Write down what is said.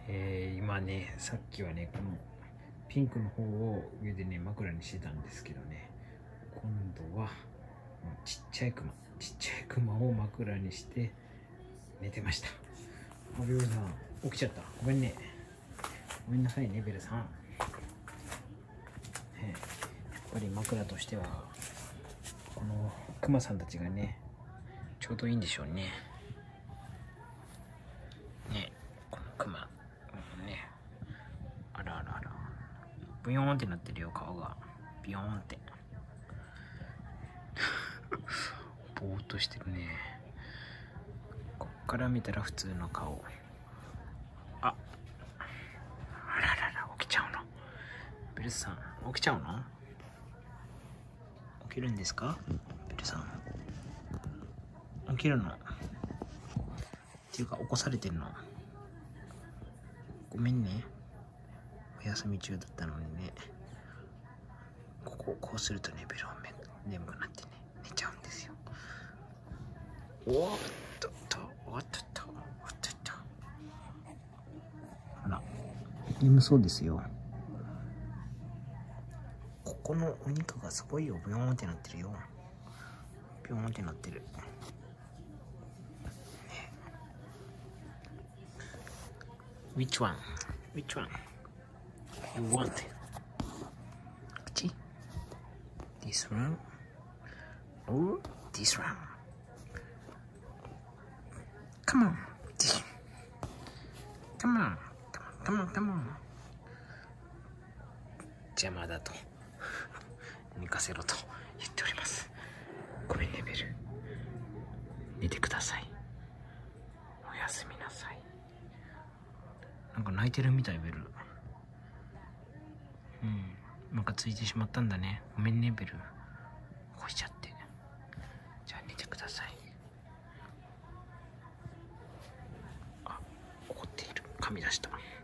今ね、さっきはね、このピンクの方を上でね、枕にしてたんですけどね、今度はちっちゃいクマを枕にして寝てました。ベルさん、起きちゃった。ごめんね。ごめんなさいね、ベルさん。やっぱり枕としては、このクマさんたちがね、ちょうどいいんでしょうね。ね、このクマ。ね。あらあらあら。ブヨーンってなってるよ、顔が。ビヨーンって。ぼーっとしてるね。こっから見たら普通の顔。あららら、起きちゃうの。ベルさん、起きちゃうの？起きるんですか？ベルさん。起きるの？っていうか、起こされてるの？ごめんね。お休み中だったのにね。こうするとね、ベルは眠くなってね、寝ちゃうんですよ。おっとっと、おっとっと、おっとっと。あら、眠そうですよ。ここのお肉がすごいよ。ビヨーンってなってるよ。ビヨーンってなってる。Which one? Which one? You want? This one? Or this one? Come on. Come on. Come on, come on. 邪魔だと。寝かせろと言っております。ごめんね、ベル。寝てください。おやすみなさい。なんか泣いてるみたい、ベル。なんかついてしまったんだね。ごめんね、ベル。起こしちゃって。じゃあ寝てください。あ、怒っている。噛み出した。